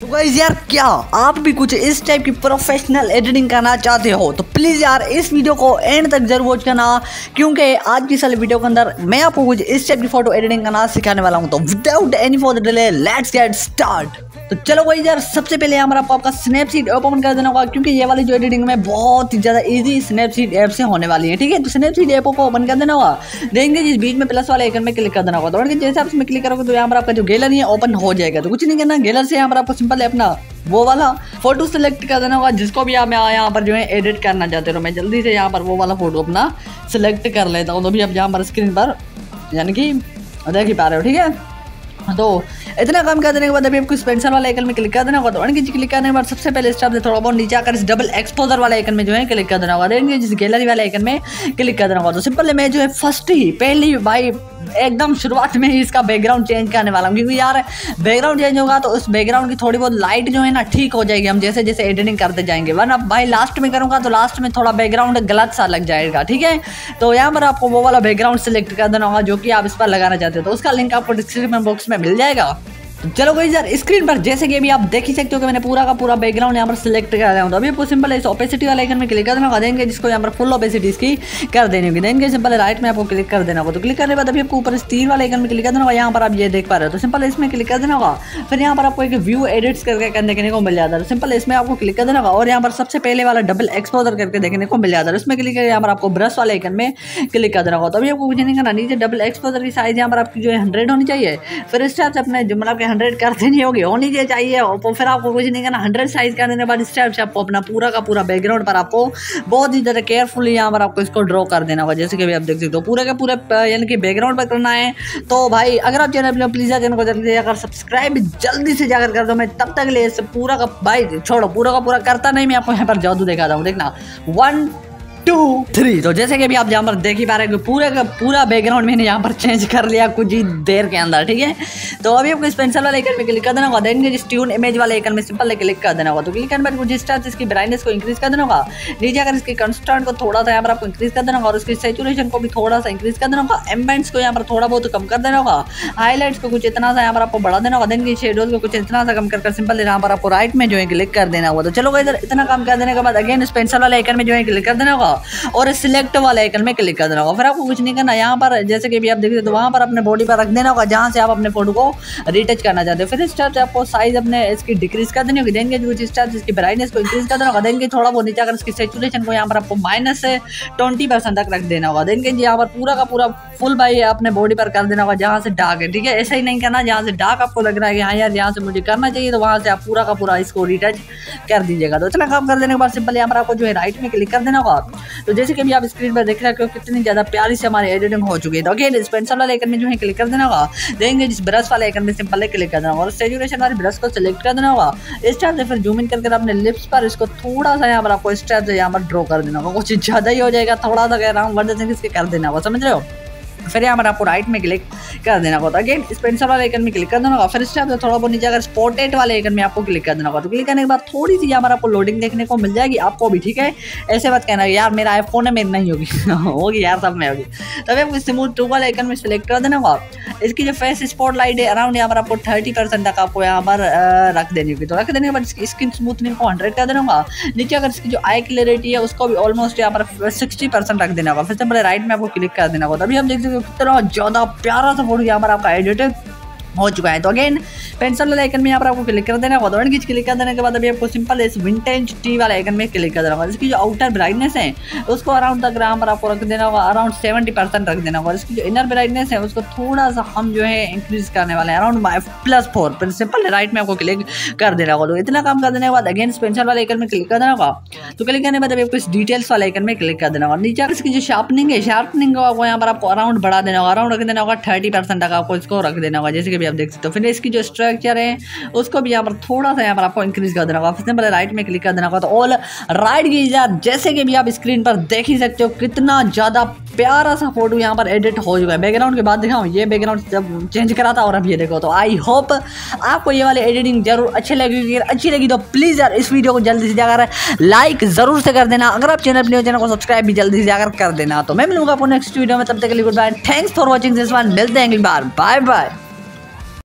तो गाइस यार, क्या आप भी कुछ इस टाइप की प्रोफेशनल एडिटिंग करना चाहते हो तो प्लीज़ यार इस वीडियो को एंड तक जरूर वॉच करना, क्योंकि आज की सारी वीडियो के अंदर मैं आपको कुछ इस टाइप की फोटो एडिटिंग करना सिखाने वाला हूं। तो without any further delay let's get start. तो चलो भाई यार, सबसे पहले हमारा आपका स्नैपसीड ऐप ओपन कर देना होगा, क्योंकि ये वाली जो एडिटिंग में बहुत ही ज़्यादा इजी स्नैपसीड ऐप से होने वाली है। ठीक है, तो स्नैपसीड ऐप को ओपन कर देना होगा। देखेंगे जिस बीच में प्लस वाले आइकन में क्लिक कर देना होगा। तो जैसे आप इसमें क्लिक करोगे तो यहाँ पर आपका जो गैलरी है ओपन हो जाएगा। तो कुछ नहीं करना, गैलरी से यहाँ पर आपको सिंपल है अपना वो वाला फोटो सेलेक्ट कर देना होगा जिसको भी आप यहाँ पर जो है एडिट करना चाहते हो। मैं जल्दी से यहाँ पर वो वाला फोटो अपना सेलेक्ट कर लेता हूँ। तो भी आप यहाँ पर स्क्रीन पर यानी कि देख ही पा रहे हो। ठीक है, तो इतना काम कर देने के बाद अभी आपको इस पेंसिल वाले आइकन में क्लिक कर देना होगा। तो क्लिक करने के बाद सबसे पहले स्टेप से थोड़ा बहुत नीचे आकर इस डबल एक्सपोजर वाले आइकन में जो है क्लिक कर देना होगा। देखेंगे जिस गैलरी वाले आइकन में क्लिक कर देना होगा। तो सिंपल मैं जो है फर्स्ट ही पहली भाई एकदम शुरुआत में ही इसका बैकग्राउंड चेंज करने वाला हूँ, क्योंकि यार बैकग्राउंड चेंज होगा तो उस बैकग्राउंड की थोड़ी बहुत लाइट जो है ना ठीक हो जाएगी हम जैसे जैसे एडिटिंग करते जाएंगे। वरना भाई लास्ट में करूँगा तो लास्ट में थोड़ा बैकग्राउंड गलत सा लग जाएगा। ठीक है, तो यहाँ पर आपको वो वाला बैकग्राउंड सेलेक्ट कर देना होगा जो कि आप इस पर लगाना चाहते हो। तो उसका लिंक आपको डिस्क्रिप्शन बॉक्स में मिल जाएगा। चलो गाइस यार, स्क्रीन पर जैसे कि अभी आप देख ही सकते हो कि मैंने पूरा का पूरा बैकग्राउंड यहाँ पर सिलेक्ट कर दिया हूं। तो अभी आपको सिंपल इस ओपेसिटी वाले आइकन में क्लिक कर देना होगा। देंगे जिसको यहाँ पर फुल ओपेसिटी इसकी कर देनी होगी। देंगे सिंपल राइट में आपको क्लिक कर देना होगा। तो क्लिक करने के बाद अभी आपको ऊपर इस तीर वाले आइकन में क्लिक कर देना होगा। यहाँ पर आप ये देख पा रहे हो। तो सिंपल इसमें क्लिक कर देना होगा। फिर यहाँ पर आपको एक व्यू एडिट्स करके देखने को मिल जाता है। सिंपल इसमें आपको क्लिक कर देना होगा और यहाँ पर सबसे पहले वाला डबल एक्सपोजर करके देखने को मिल जाता है। उसमें क्लिक करके यहाँ पर आपको ब्रश वाले आइकन में क्लिक कर देना होगा। तो अभी आपको कुछ नहीं करना, नीचे डबल एक्सपोजर की साइज यहाँ पर आपकी जो है 100 होनी चाहिए। फिर इस टाइप से अपने जो मतलब 100 कर देनी होनी चाहिए। तो फिर आपको कुछ नहीं करना, 100 साइज करने के बाद इस टाइप से आपको अपना पूरा का पूरा बैकग्राउंड पर आपको बहुत ही ज़्यादा केयरफुली यहाँ पर आपको इसको ड्रॉ कर देना होगा। जैसे कि अभी आप देख सकते हो पूरे का पूरे यानी कि बैकग्राउंड पर करना है। तो भाई अगर आप चैनल प्लीज़ चैनल को जल्दी जाकर सब्सक्राइब जल्दी से जाकर कर दो। मैं तब तक ले पूरा का भाई छोड़ो पूरा का पूरा करता नहीं, मैं आपको यहाँ पर जादू दिखाता हूँ। देखना 1 2 3। तो जैसे कि अभी आप यहाँ पर देख ही पा रहे हैं कि पूरे का पूरा बैकग्राउंड मैंने यहाँ पर चेंज कर लिया कुछ ही देर के अंदर। ठीक है, तो अभी आपको इस पेंसिल वाले आइकन में क्लिक कर देना होगा। देन जिस ट्यून इमेज वाले आइकन में सिंपल क्लिक कर देना होगा। तो क्लिक करने पर कुछ इस तरह से इसकी ब्राइटनेस को इंक्रीज कर देना होगा। नीचे अगर इसके कंस्टेंट को थोड़ा सा यहाँ पर आपको इंक्रीज कर देना होगा और उसकी सैचुरेशन को भी थोड़ा सा इंक्रीज कर देना होगा। एम्बिएंट्स को यहाँ पर थोड़ा बहुत कम कर देना होगा। हाईलाइट्स को कुछ इतना सा यहाँ पर आपको बढ़ा देना होगा। देन की शेडोज को कुछ इतना सा कम कर सिंपल यहाँ पर आपको राइट में जो है क्लिक कर देना होगा। तो चलो इधर इतना काम कर देने के बाद अगेन इस पेंसिल वाले आइकन में जो है क्लिक कर देना होगा और सिलेक्ट वाले आइकन में क्लिक कर देना होगा। फिर आपको कुछ नहीं करना, यहाँ पर जैसे कि भी आप देखते हो तो वहाँ पर अपने बॉडी पर रख देना होगा जहाँ से आप अपने फोटो को रिटच करना चाहते हो। फिर इस टाइप से आपको साइज अपने इसकी डिक्रीज कर देनी होगी। देंगे कुछ इस टाइप से इसकी ब्राइटनेस को इंक्रीज कर देना होगा। देंगे थोड़ा बहुत नीचे अगर इसकी सैचुरेशन को यहाँ पर आपको -20% तक रख देना होगा। देंगे यहाँ पर पूरा का पूरा फुल भाई अपने बॉडी पर कर देना होगा जहाँ से डार्क है। ठीक है, ऐसा ही नहीं करना जहाँ से डार्क आपको लग रहा है कि हाँ यार यहाँ से मुझे करना चाहिए, तो वहाँ से आप पूरा का पूरा इसको रिटच कर दीजिएगा। तो इतना काम कर देने के बाद सिंपल यहाँ पर आपको जो है राइट में क्लिक कर देना होगा। तो जैसे कि भी आप स्क्रीन पर देख रहे हो कितनी ज़्यादा प्यारी से हमारी एडिटिंग हो चुकी है। तो अगेन इस पेंसिल वाले आइकन में जो है क्लिक कर देना होगा। देंगे जिस ब्रश वाले आइकन में सिंपल क्लिक कर देना होगा और सैचुरेशन वाले ब्रश को सिलेक्ट कर देना होगा। इस टाइप से फिर जूम इन करके अपने लिप्स पर इसको थोड़ा सा यहाँ पर आपको इस टाइप से यहाँ पर ड्रॉ कर देना होगा। कुछ ज़्यादा ही हो जाएगा, थोड़ा सा कह रहा हूँ वर्ड इसके कर देना होगा, समझ रहे हो। फिर यहाँ पर आपको राइट में क्लिक कर देना होगा। अगेन इस पेंसिल वाले आइकन में क्लिक कर देना होगा। फिर इस टाइप से थोड़ा बहुत नीचे अगर स्पॉटेड वाले आइकन में आपको क्लिक कर देना होगा। तो क्लिक करने के बाद थोड़ी सी यहाँ पर आपको लोडिंग देखने को मिल जाएगी, आपको भी। ठीक है, ऐसे बात कहना यार मेरा आईफोन है मेरी नहीं होगी होगी यार, सब में होगी। तभी आपको स्मूथ टू वाले आइकन में सिलेक्ट कर देना होगा। इसकी जो फेस स्पॉट लाइट है अराउंड यहाँ पर आपको 30% तक आपको यहाँ पर रख देनी होगी। तो रख देने के बाद इसकी स्किन स्मूथनिंग को 100 कर देना होगा। नीचे अगर इसकी जो आई क्लियरिटी है उसको भी ऑलमोस्ट यहाँ पर 60% रख देना होगा। फिर से राइट में आपको क्लिक कर देना होगा। तभी हम देख सकते हो कितना ज़्यादा प्यारा सा फोटो यहाँ पर आपका एडिटेड हो चुका है। तो अगेन पेंसिल वाले आइकन में यहाँ पर आपको क्लिक कर देना होगा। खींच क्लिक कर देने के बाद अभी आपको सिंपल इस विंटेज टी वाले आइकन में क्लिक कर देना होगा। इसकी जो आउटर ब्राइटनेस है उसको अराउंड तक यहाँ पर आपको रख देना होगा, अराउंड 70% रख देना होगा। इसकी जो इनर ब्राइटनेस है उसको थोड़ा सा हम जो है इंक्रीज करने वाले हैं, अराउंड +4। फिर सिंपल राइट में आपको क्लिक कर देना होगा। तो इतना काम कर देने के बाद अगेन इस पेंसिल वाले आइकन में क्लिक कर देना होगा। तो क्लिक करने के बाद अभी आपको इस डिटेल्स वाले आइकन में क्लिक कर देना होगा। नीचे इसकी जो शार्पनिंग है, शार्पनिंग को आपको यहाँ पर आपको अराउंड बढ़ा देना होगा, अराउंड रख देना होगा 30% तक आपको इसको रख देना होगा। जैसे कि भी आप देख सकते हो। फिर की जो स्ट्रक्चर है उसको भी यहाँ पर थोड़ा सा यहाँ पर आपको इंक्रीज कर देना होगा। फिर पहले राइट में क्लिक कर देना होगा। तो ऑल राइट यार, जैसे कि भी आप स्क्रीन पर देख ही सकते हो कितना ज़्यादा प्यारा सा फोटो यहाँ पर एडिट हो चुका है। बैकग्राउंड के बाद दिखाऊँ, ये बैकग्राउंड जब चेंज करा था और अब ये देखो। तो आई होप आपको ये वाली एडिटिंग जरूर अच्छी लगेगी। अच्छी लगी तो प्लीज़ यार इस वीडियो को जल्दी से जाकर लाइक जरूर से कर देना। अगर आप चैनल को सब्सक्राइब भी जल्दी से जाकर कर देना। तो मैं मिलूंगा आपको नेक्स्ट वीडियो में, तब तक के लिए goodbye, thanks for watching this one. मिलते हैं अगली बार, बाय बाय।